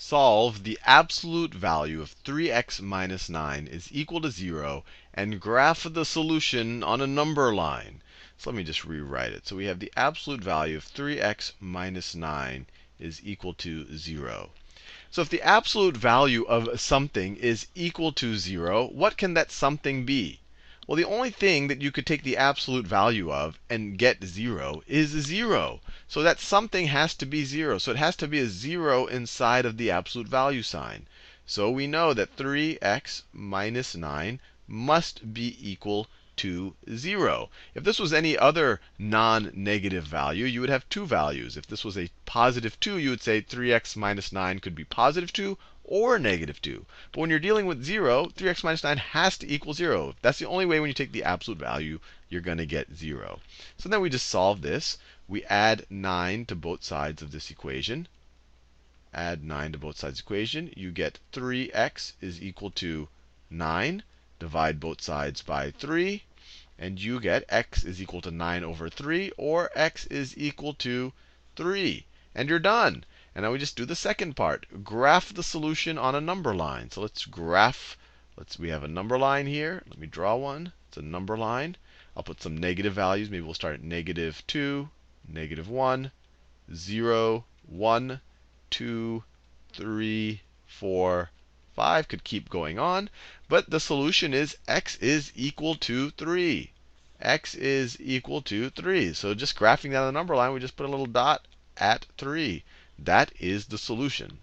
solve the absolute value of 3x minus 9 is equal to 0 and graph the solution on a number line. So let me just rewrite it. So we have the absolute value of 3x minus 9 is equal to 0. So if the absolute value of something is equal to 0, what can that something be? Well, the only thing that you could take the absolute value of and get 0 is 0. So that something has to be 0. So it has to be a 0 inside of the absolute value sign. So we know that 3x minus 9 must be equal to 0. If this was any other non-negative value, you would have two values. If this was a positive 2, you would say 3x minus 9 could be positive 2 or negative 2. But when you're dealing with 0, 3x minus 9 has to equal 0. That's the only way when you take the absolute value, you're going to get 0. So then we just solve this. We add 9 to both sides of this equation. Add 9 to both sides of the equation. You get 3x is equal to 9. Divide both sides by 3. And you get x is equal to 9 over 3, or x is equal to 3. And you're done. And now we just do the second part. Graph the solution on a number line. So let's graph. We have a number line here. Let me draw one. It's a number line. I'll put some negative values. Maybe we'll start at negative 2, negative 1, 0, 1, 2, 3, 4, 5. Could keep going on. But the solution is x is equal to 3. X is equal to 3. So just graphing that on the number line, we just put a little dot at 3. That is the solution.